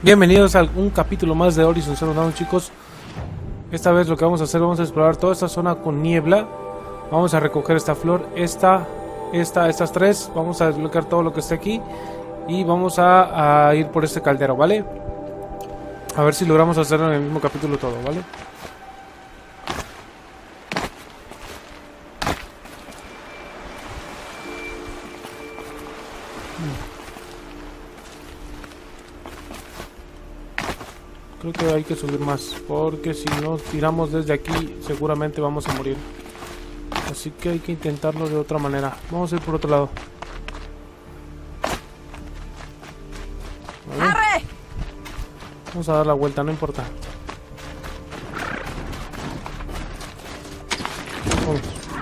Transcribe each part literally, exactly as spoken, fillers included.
Bienvenidos a un capítulo más de Horizon Zero Dawn, chicos. Esta vez lo que vamos a hacer, vamos a explorar toda esta zona con niebla. Vamos a recoger esta flor, esta, esta, estas tres. Vamos a desbloquear todo lo que esté aquí. Y vamos a, a ir por este caldero, ¿vale? A ver si logramos hacerlo en el mismo capítulo todo, ¿vale? Creo que hay que subir más, porque si no tiramos desde aquí seguramente vamos a morir. Así que hay que intentarlo de otra manera. Vamos a ir por otro lado. ¿Vale? Vamos a dar la vuelta, no importa. Vamos.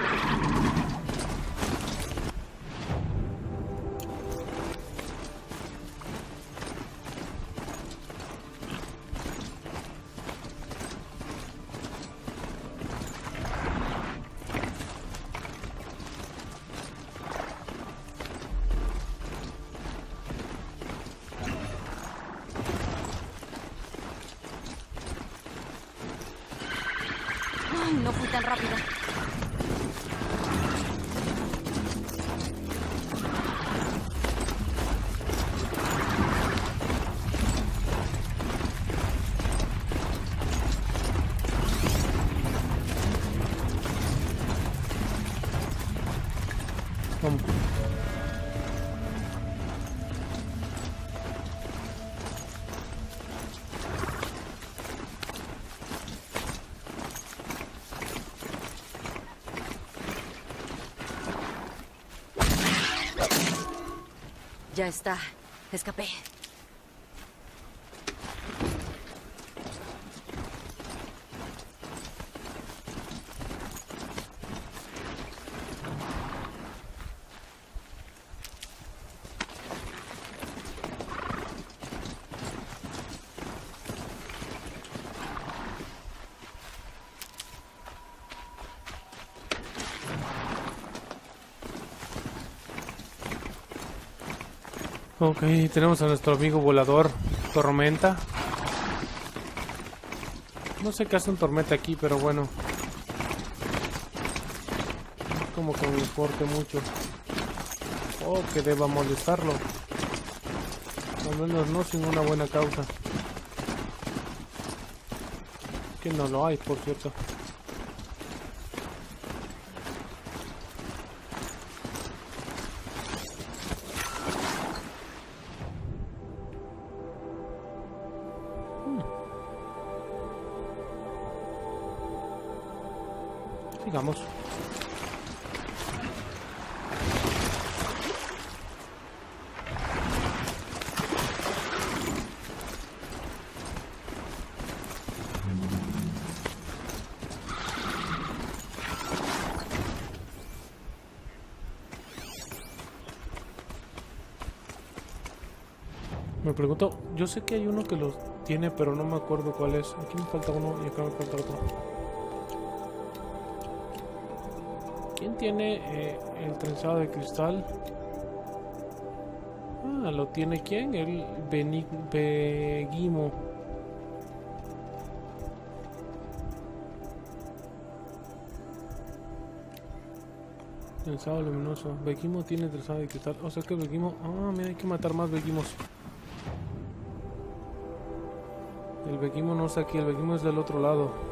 No fui tan rápido. Vamos. Ya está. Escapé. Ok, tenemos a nuestro amigo volador, Tormenta. No sé qué hace un Tormenta aquí, pero bueno. No es como que me importe mucho. O que deba molestarlo. Al menos no sin una buena causa. Que no lo hay, por cierto. Sigamos. Me pregunto, yo sé que hay uno que los tiene, pero no me acuerdo cuál es. Aquí me falta uno y acá me falta otro. ¿Quién tiene eh, el trenzado de cristal? Ah, ¿lo tiene quién? El Beni Begimo. Trenzado luminoso. Begimo tiene trenzado de cristal. O sea que Begimo... Ah, mira, hay que matar más Begimos. El Begimo no está aquí, el Begimo es del otro lado.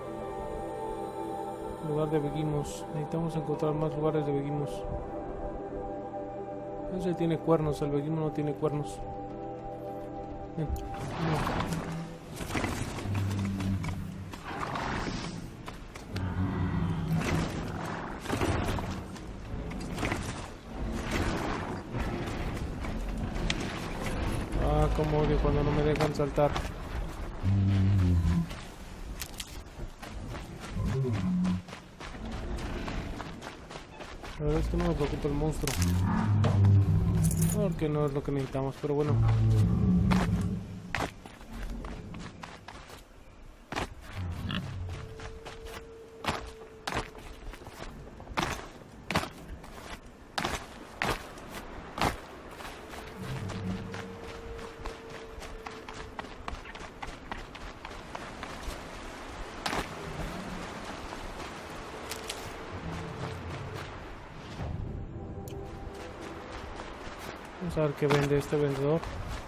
Lugar de Begimos. Necesitamos encontrar más lugares de Begimos. Ese tiene cuernos, el Begimo no tiene cuernos. Ven. Ah, como odio cuando no me dejan saltar. La verdad es que no me preocupa el monstruo, porque no es lo que necesitamos, pero bueno. Vamos a ver qué vende este vendedor.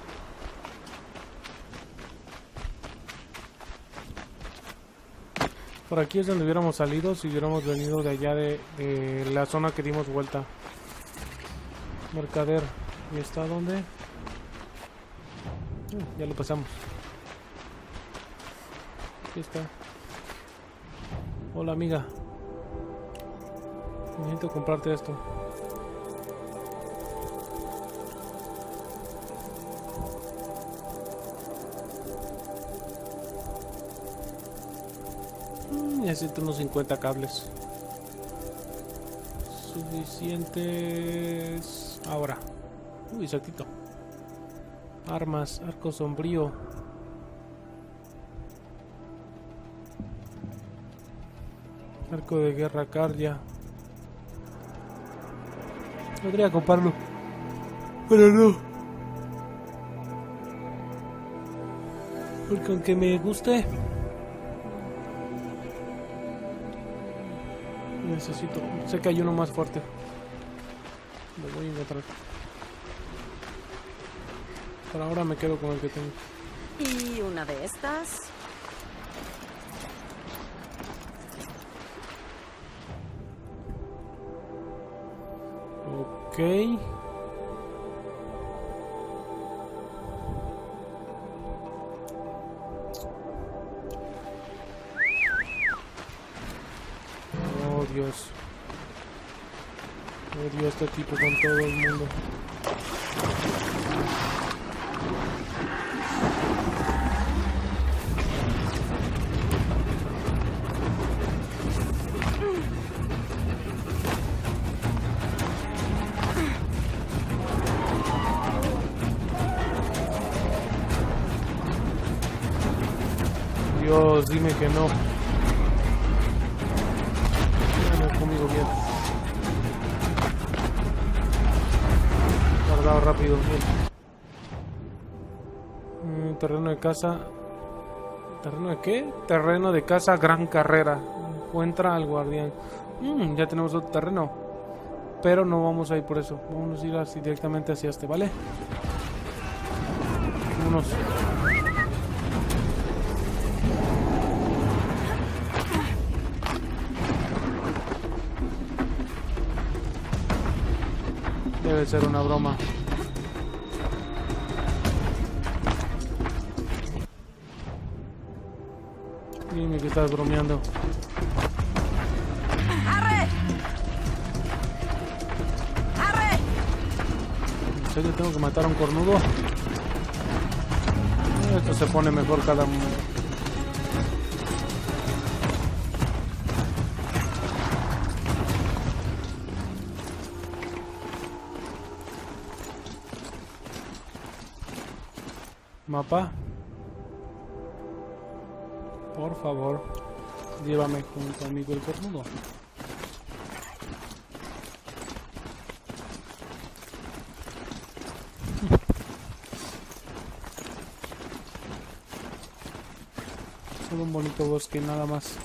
Por aquí es donde hubiéramos salido si hubiéramos venido de allá de, de la zona que dimos vuelta. Mercader. ¿Y está dónde? Uh, ya lo pasamos. Aquí está. Hola amiga. Necesito comprarte esto. Mm, necesito unos cincuenta cables. Suficientes. Ahora. Uy, exactito. Armas, arco sombrío. Arco de guerra cardia. Podría comprarlo, pero no. Porque aunque me guste, necesito. Sé que hay uno más fuerte. Lo voy a encontrar. Por ahora me quedo con el que tengo. Y una de estas. Ok. Oh Dios. Odio a este tipo con todo el mundo. Dios, dime que no. Quédame conmigo bien. Guardado rápido, bien. Mm, terreno de casa. ¿Terreno de qué? Terreno de casa, gran carrera. Encuentra al guardián. Mm, ya tenemos otro terreno. Pero no vamos a ir por eso. Vamos a ir así directamente hacia este, ¿vale? Vámonos. Debe ser una broma. Dime que estás bromeando. ¡Arre! ¡Arre! ¿En serio tengo que matar a un cornudo? Esto se pone mejor cada... Mapa. Por favor, llévame con tu amigo el cornudo. Solo un bonito bosque, nada más.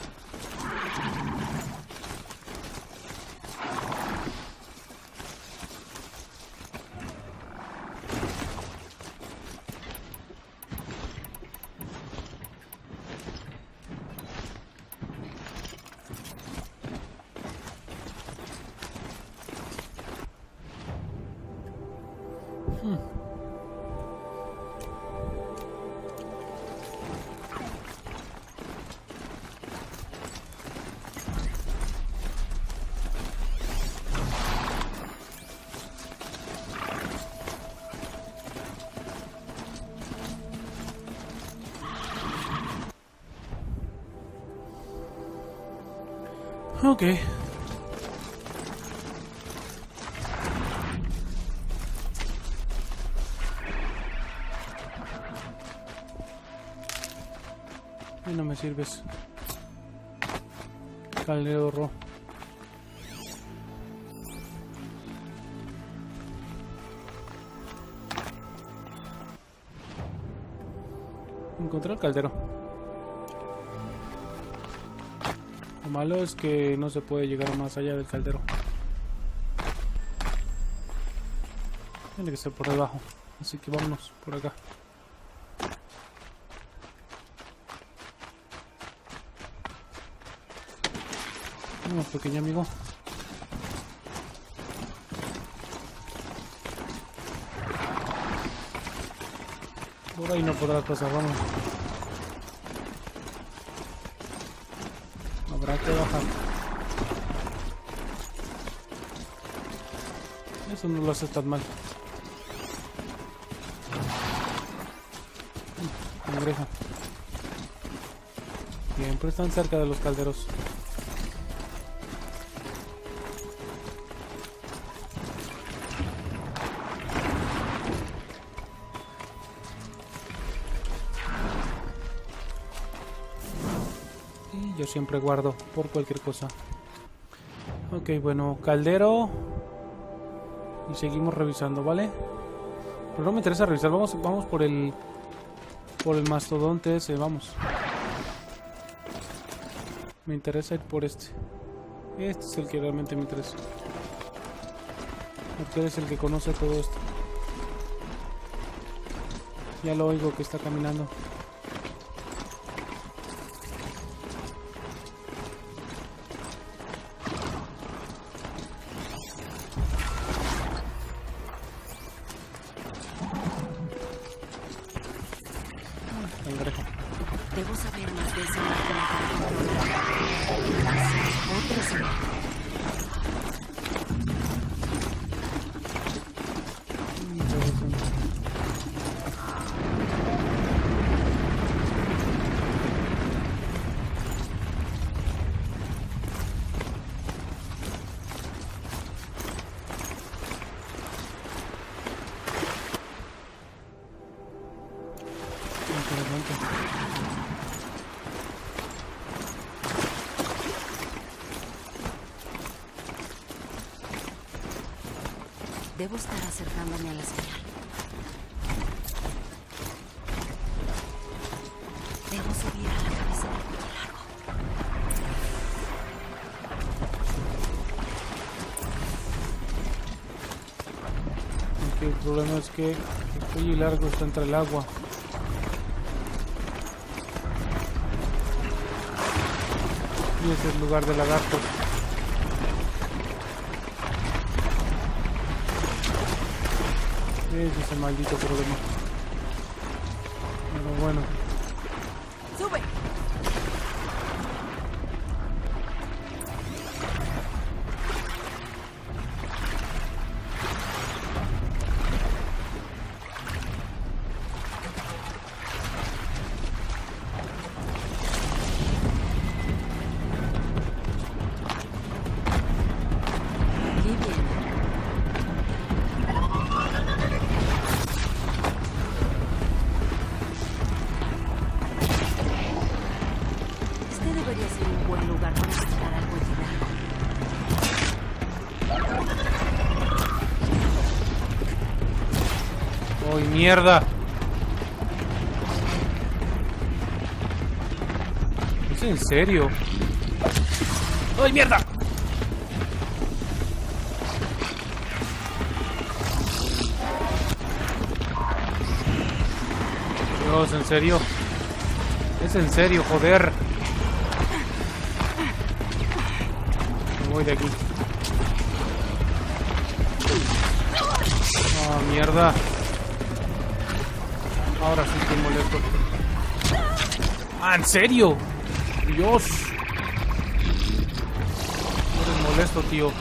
Hmm. Okay. Y no me sirves. Caldero. Encontré el caldero. Lo malo es que no se puede llegar más allá del caldero. Tiene que ser por debajo. Así que vámonos por acá. Vamos, pequeño amigo. Por ahí no podrás pasar, vamos. Habrá que bajar. Eso no lo hace tan mal. Cangreja. Siempre están cerca de los calderos. Y yo siempre guardo por cualquier cosa. Ok, bueno, caldero. Y seguimos revisando, ¿vale? Pero no me interesa revisar, vamos, vamos por el... Por el mastodonte ese, vamos. Me interesa ir por este. Este es el que realmente me interesa. Porque es el que conoce todo esto. Ya lo oigo que está caminando. Debo saber más de esa máquina para controlar. Otra señal. Debo estar acercándome a la señal. Debo subir a la cabeza del cuello largo. Aquí el problema es que el cuello largo está entre el agua. Y ese es el lugar del lagarto. Ese es el maldito problema. Pero bueno. ¡Sube! ¡Uy, mierda! ¿Es en serio? ¡Uy, mierda! Dios, ¿en serio? ¿Es en serio, joder? Me voy de aquí. ¡Ah, oh, mierda! Ahora sí estoy molesto. ¡Ah, en serio! ¡Dios! Eres molesto, tío.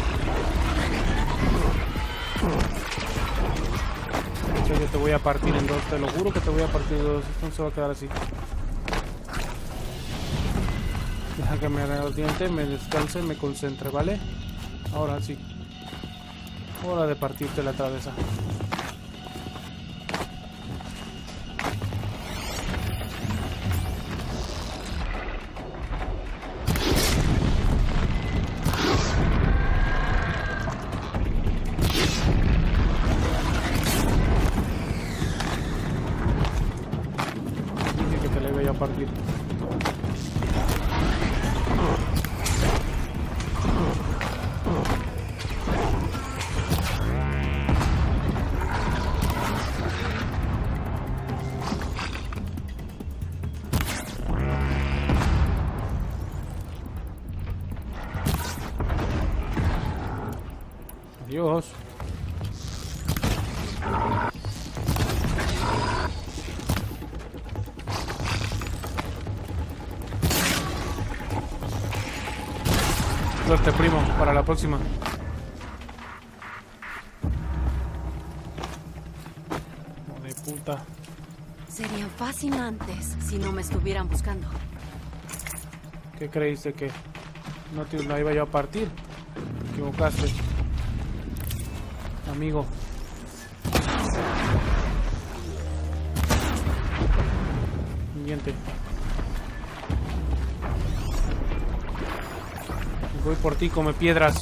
Yo te voy a partir en dos, te lo juro que te voy a partir en dos. Esto no se va a quedar así. Deja que me haga el diente, me descanse, me concentre, ¿vale? Ahora sí. Hora de partirte la cabeza. Partir. Adiós. Suerte, primo, para la próxima. Hijo de puta. Serían fascinantes si no me estuvieran buscando. ¿Qué creíste que no te la iba yo a partir? Te equivocaste, amigo. Siguiente. Voy por ti, come piedras.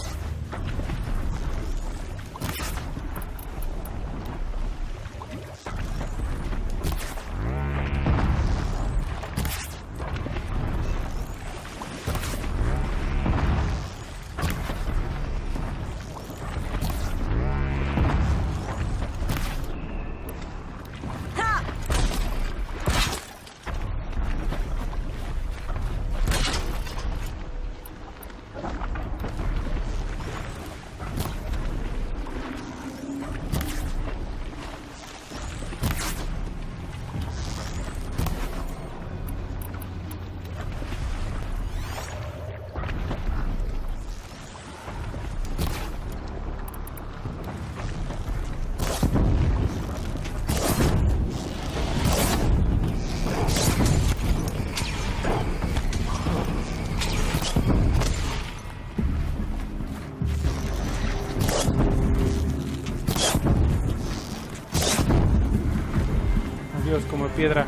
Dios, como piedra.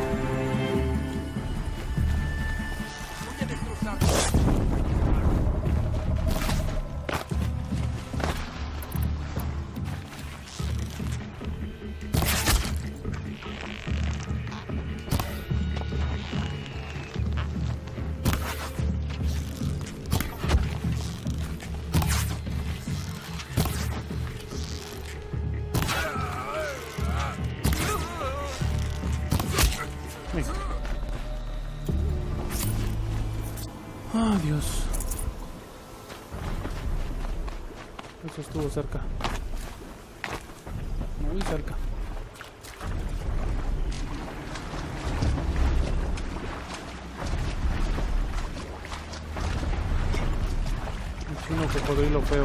Ah, Dios. Eso estuvo cerca. Muy cerca. Un chino cocodrilo feo.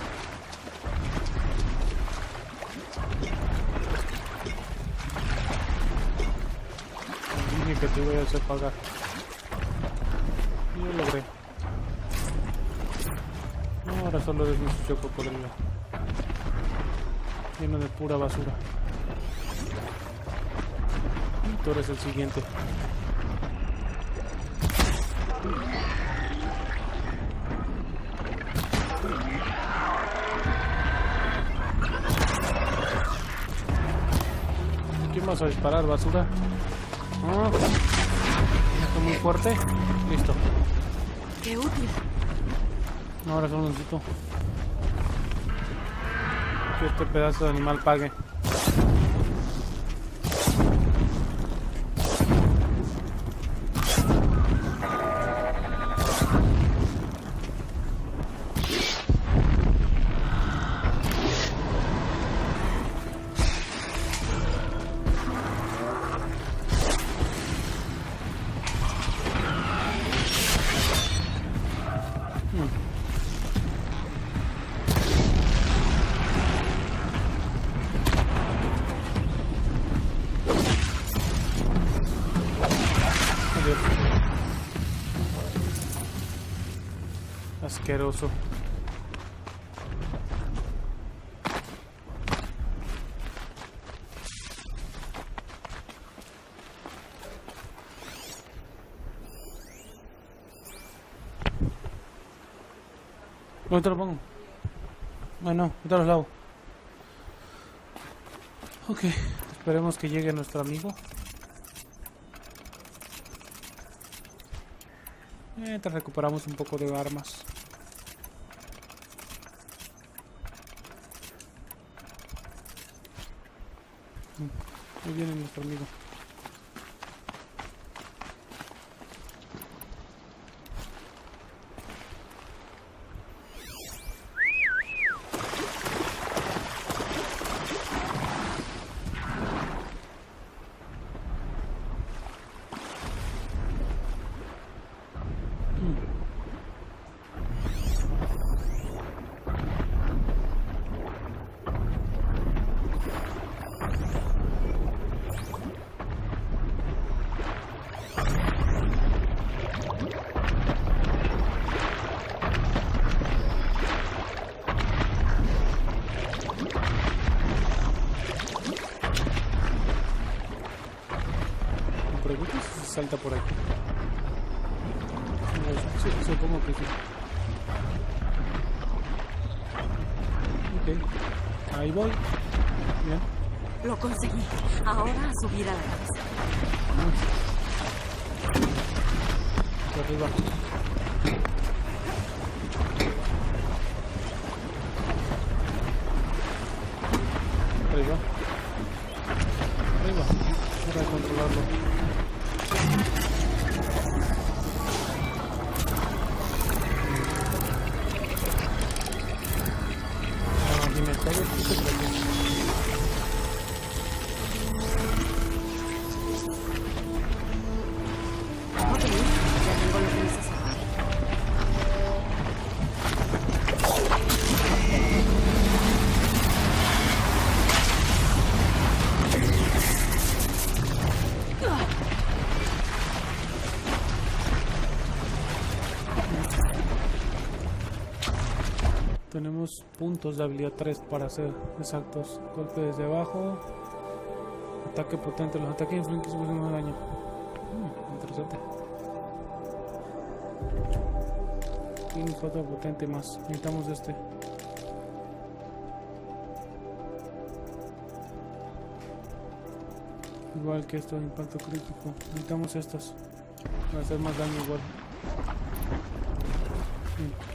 Dije que te voy a hacer pagar. Y lo logré. No, ahora solo eres un sucio cocodrilo. Lleno de pura basura. Y tú eres el siguiente. ¿Quién vas a disparar, basura? Ah, esto muy fuerte. Listo. ¡Qué útil! No, ahora solo necesito que este pedazo de animal pague. Asqueroso. ¿Dónde te lo pongo? Bueno, ahorita los lavo. Ok, esperemos que llegue nuestro amigo. Mientras recuperamos un poco de armas. Ahí viene nuestro amigo. si salta por aquí. Sí, supongo que sí. Ok, ahí voy. Bien. Lo conseguí. Ahora a subir a la cabeza. Por arriba. Arriba. Arriba. Para controlarlo. Ah, dime, ¿sabes qué se trata? Ok, ya tengo lo que necesito. Tenemos puntos de habilidad tres para hacer exactos. Golpe desde abajo. Ataque potente. Los ataques influyen que suben más daño. Hmm, interesante. Y nos falta potente más. Necesitamos este. Igual que esto de impacto crítico. Necesitamos estas. Para hacer más daño igual. Hmm.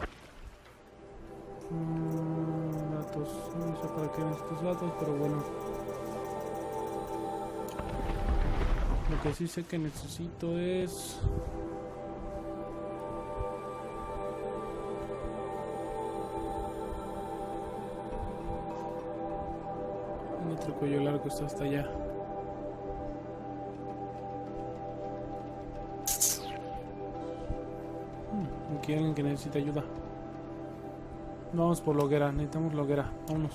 Mm, datos, no sé para qué necesito datos, pero bueno. Lo que sí sé que necesito es... un otro cuello largo está hasta allá. Hmm, aquí hay alguien que necesita ayuda. Vamos por la hoguera, necesitamos la hoguera, vámonos.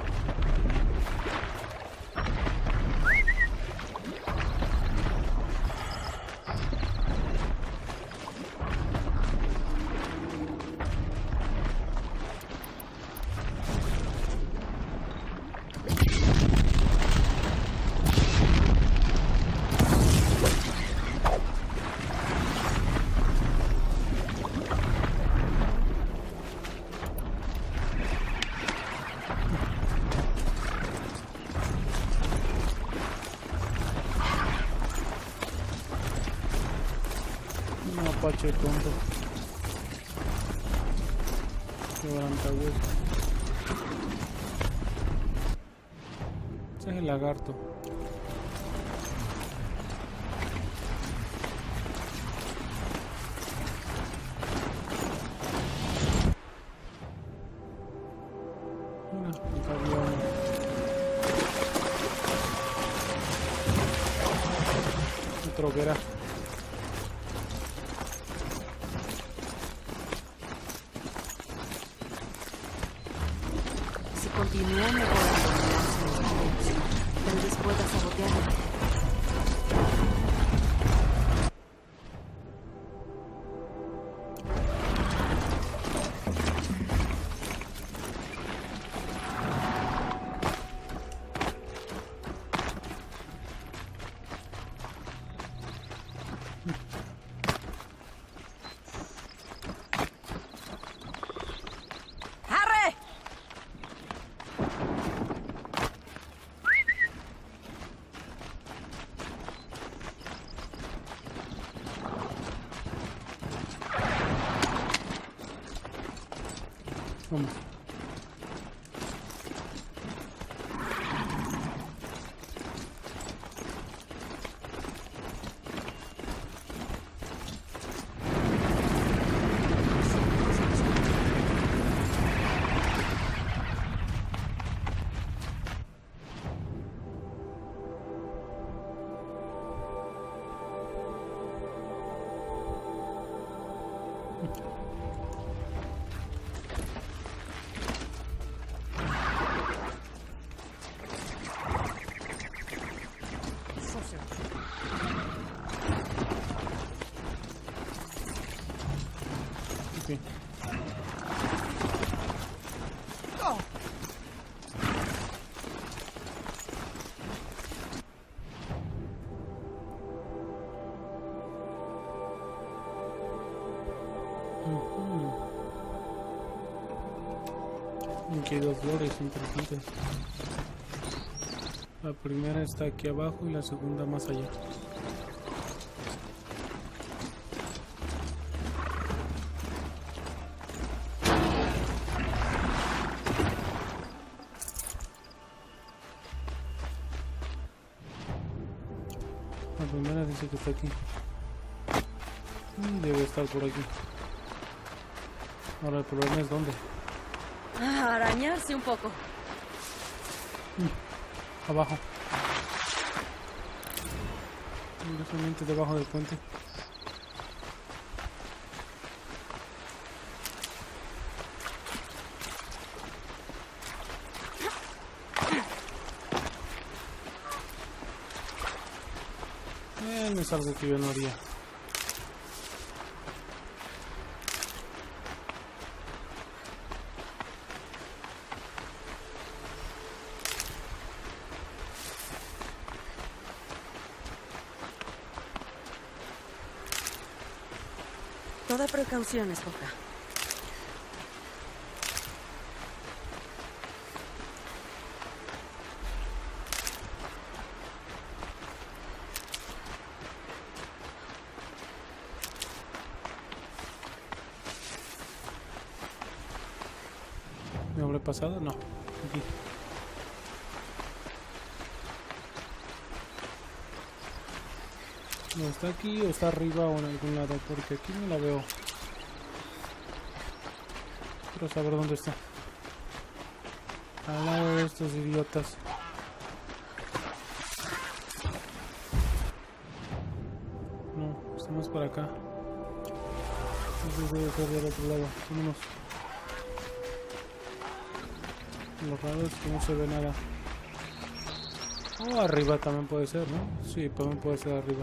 Un apache tonto. Quebrantahuesos. Ese es el lagarto. Mira, un cabrón. Otra hoguera. Continúo mejorando mi lanza. Tal vez pueda sabotearlo. Vamos. Aquí hay dos flores interesantes. La primera está aquí abajo y la segunda más allá. La primera dice que está aquí. Debe estar por aquí. Ahora el problema es dónde. Ah, arañarse un poco. Mm, abajo. Solamente debajo del puente. Eh, no es algo que yo no haría. Toda precaución es poca. ¿Me habré pasado? No. Aquí. No, está aquí o está arriba o en algún lado, porque aquí no la veo. Quiero saber dónde está. Al lado de estos idiotas. No, está más para acá. Entonces debe ser del otro lado. Vámonos. Lo raro es que no se ve nada. O arriba también puede ser, ¿no? Sí, también puede ser arriba.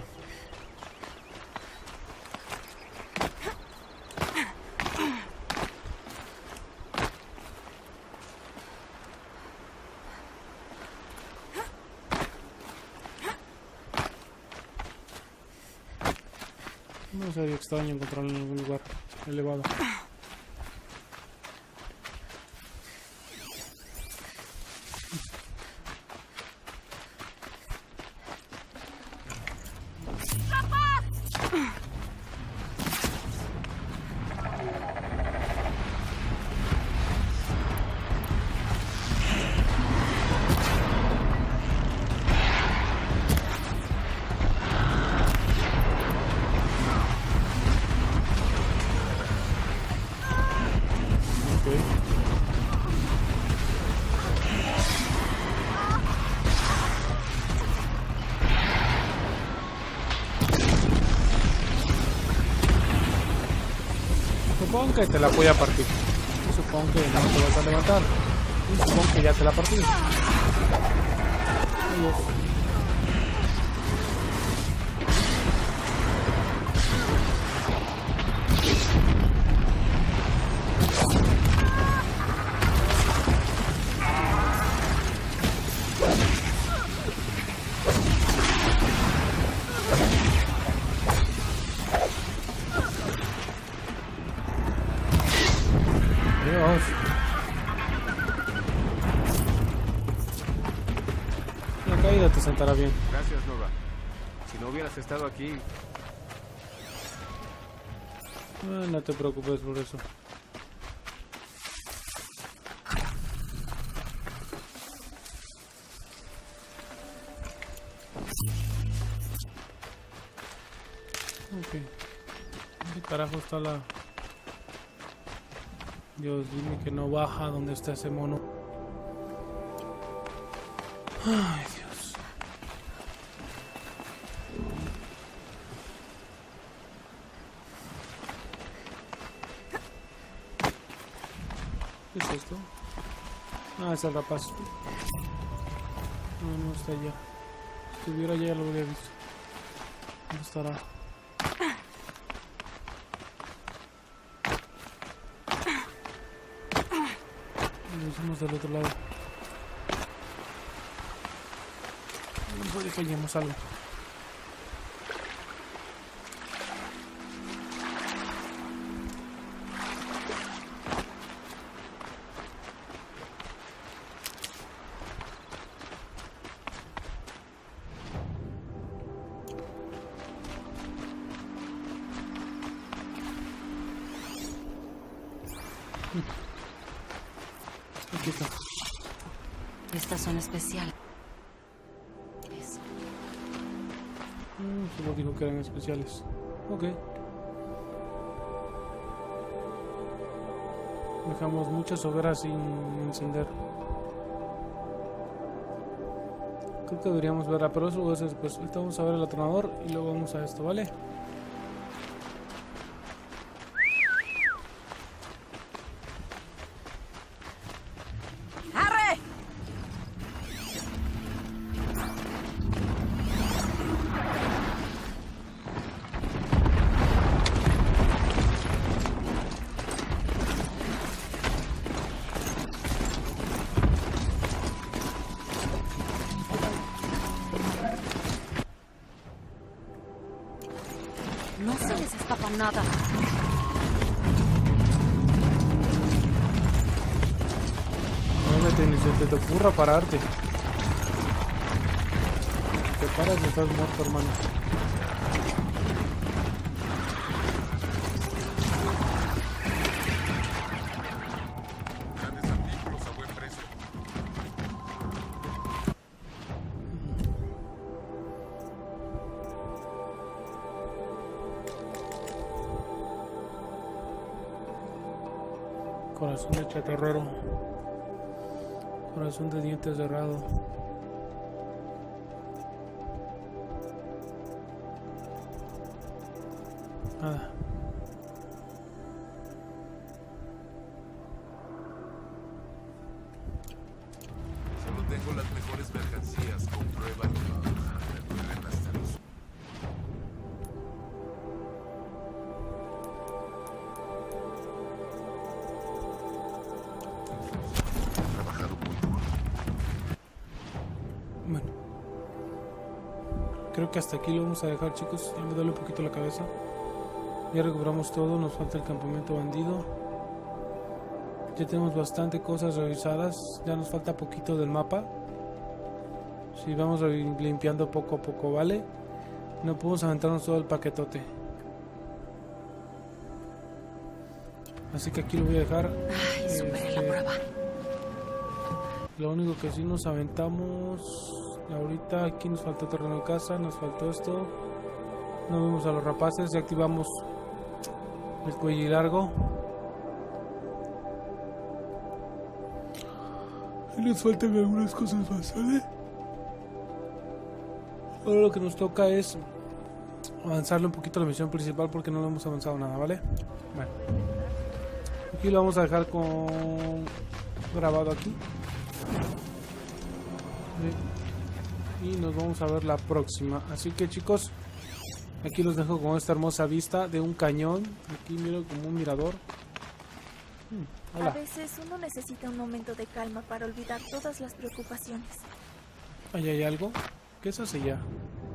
No sería extraño encontrarlo en algún lugar elevado. Supongo que te la voy a partir. Y supongo que no te vas a levantar. Y supongo que ya te la partí. Adiós. Dios. La caída te sentará bien. Gracias, Nova. Si no hubieras estado aquí... Ah, no te preocupes por eso. Ok. ¿Dónde carajo está la...? Dios, dime que no baja donde está ese mono. Ay, Dios. ¿Qué es esto? Ah, es el rapaz. No, no está allá. Si estuviera allá ya lo habría visto. ¿Dónde estará? Lo hicimos del otro lado. No puede que hallemos algo. Aquí está. Estas son especiales. Mm, solo dijo que eran especiales. Ok. Dejamos muchas hogueras sin encender. Creo que deberíamos ver, pero eso es después. Ahorita vamos a ver el atornador y luego vamos a esto, ¿vale? No se les escapa nada. No, ni se te ocurra pararte. Te paras y estás muerto, hermano. Grandes artículos a buen precio. Corazón de chatarrero. Corazón de diente cerrado. Nada. Solo tengo las mejores mercancías. Compruébalo. Recuerden hasta los... Trabajado muy duro. Bueno. Creo que hasta aquí lo vamos a dejar, chicos. Ya me duele un poquito la cabeza. Ya recuperamos todo. Nos falta el campamento bandido. Ya tenemos bastante cosas revisadas. Ya nos falta poquito del mapa. Si vamos limpiando poco a poco, ¿vale? No podemos aventarnos todo el paquetote. Así que aquí lo voy a dejar. Ay, superé la Este, prueba. Lo único que sí nos aventamos ahorita, aquí nos faltó terreno de casa, nos faltó esto. No vimos a los rapaces, ya activamos el cuello largo. Y nos faltan algunas cosas más, ¿vale? Ahora lo que nos toca es avanzarle un poquito a la misión principal porque no lo hemos avanzado nada, ¿vale? Bueno. Aquí lo vamos a dejar con grabado aquí. Y nos vamos a ver la próxima. Así que, chicos, aquí los dejo con esta hermosa vista de un cañón. Aquí miro como un mirador. Hmm, hola. A veces uno necesita un momento de calma para olvidar todas las preocupaciones. Ahí hay algo. ¿Qué es hace ya?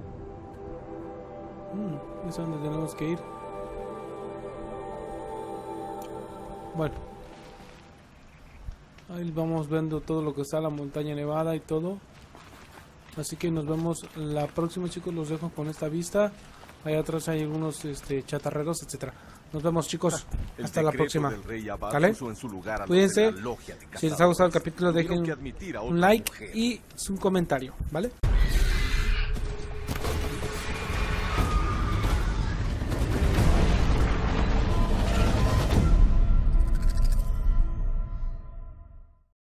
Hmm, es donde tenemos que ir. Bueno. Ahí vamos viendo todo lo que está, la montaña nevada y todo. Así que nos vemos la próxima, chicos. Los dejo con esta vista. Allá atrás hay algunos este, chatarreros, etcétera. Nos vemos, chicos. El Hasta la decreto próxima. del rey Abad ¿Vale? puso en su lugar a los Cuídense. de la logia de Si les ha gustado el cazadores. capítulo, Tuvieron dejen que admitir a un otra like mujer. y un comentario, ¿vale?